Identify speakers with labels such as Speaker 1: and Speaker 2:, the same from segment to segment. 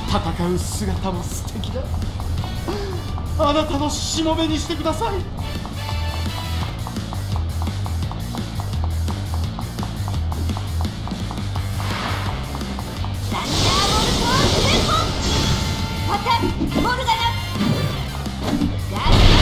Speaker 1: 戦う姿も素敵だ。あなたのしもべにしてください。
Speaker 2: サンダーボルトテンポパタンモルガナガス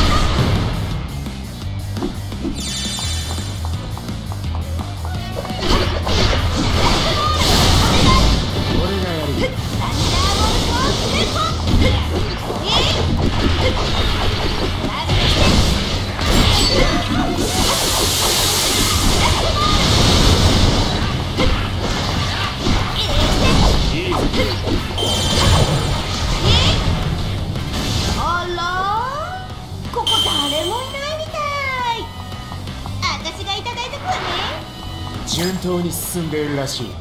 Speaker 1: 俺がやる。
Speaker 2: サンダーボルトテンポあら、ここ誰もいないみたい。私がいただいてくわね。
Speaker 1: 順当に進んでいるらしい。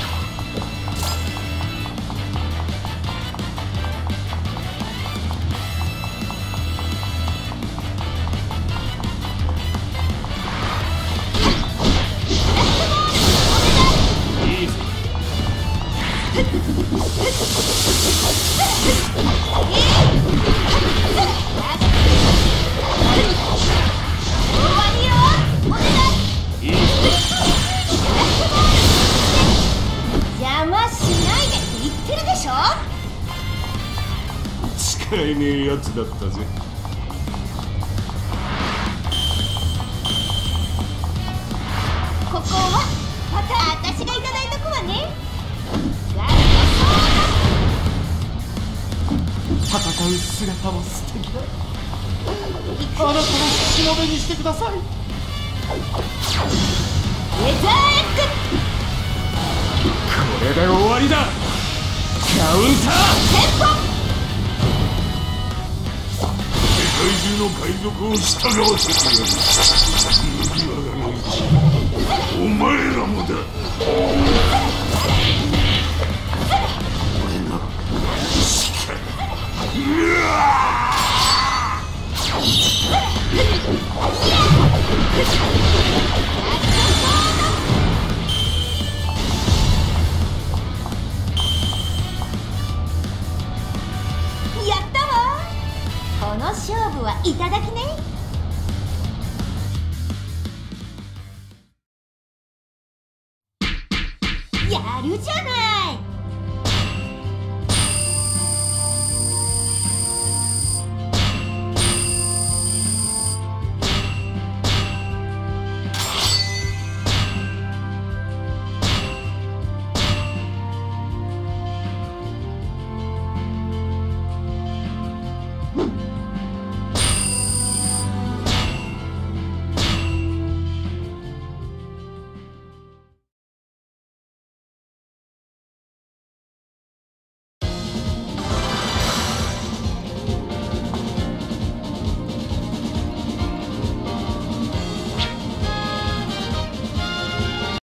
Speaker 2: 邪魔しないでって言ってるでしょ。
Speaker 1: 使えねえやつだったぜ。
Speaker 2: ここはまた私がいただいとくわね。
Speaker 1: 戦う姿も素敵だ。あなたのしもべにしてください。
Speaker 2: ウェザーエッグ
Speaker 1: これで終わりだ。カウンター
Speaker 2: テンポ
Speaker 1: 世界中の海賊を従わせてやる。麦わらの一味、お前らもだ。俺の力。
Speaker 2: やったわ。この勝負はいただきね。